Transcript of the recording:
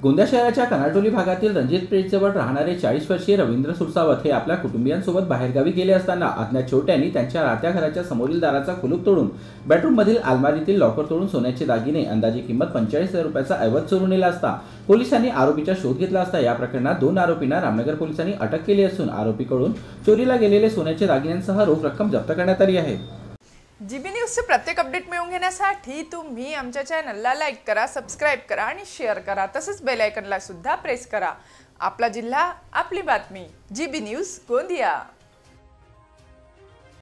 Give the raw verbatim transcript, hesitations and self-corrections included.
गोंदिया शहराच्या कनाटोली भागातील रणजित पेठजवळ राहणारे चाळीस वर्षीय रवींद्र सुरसावत हे आपल्या कुटुंबियांसोबत बाहेरगावी गेले असताना अज्ञात चोरट्यांनी त्यांच्या राहत्या घराच्या समोरील दाराचा कुलूप तोडून बेडरूममधील अलमारीतील लॉकर तोडून सोन्याचे दागिने अंदाजे किंमत पंचेचाळीस हजार रुपयाचा ऐवज चोरून नेला असता पोलिसांनी आरोपीचा शोध घेतला असता या प्रकरणात दोन आरोपींना रामनगर पोलिसांनी अटक केली असून आरोपीकडून चोरीला गेलेले सोन्याचे दागिन्यांसह रोख रक्कम जप्त करण्यात आली आहे। जीबी न्यूजचे प्रत्येक अपडेट मिळवून घेण्यासाठी तुम्ही आमच्या चॅनलला लाईक करा, सबस्क्राइब करा आणि शेअर करा। तसंच बेल आयकॉनला सुद्धा प्रेस करा। आपला जिल्हा, आपली बातमी। GB news Gondia.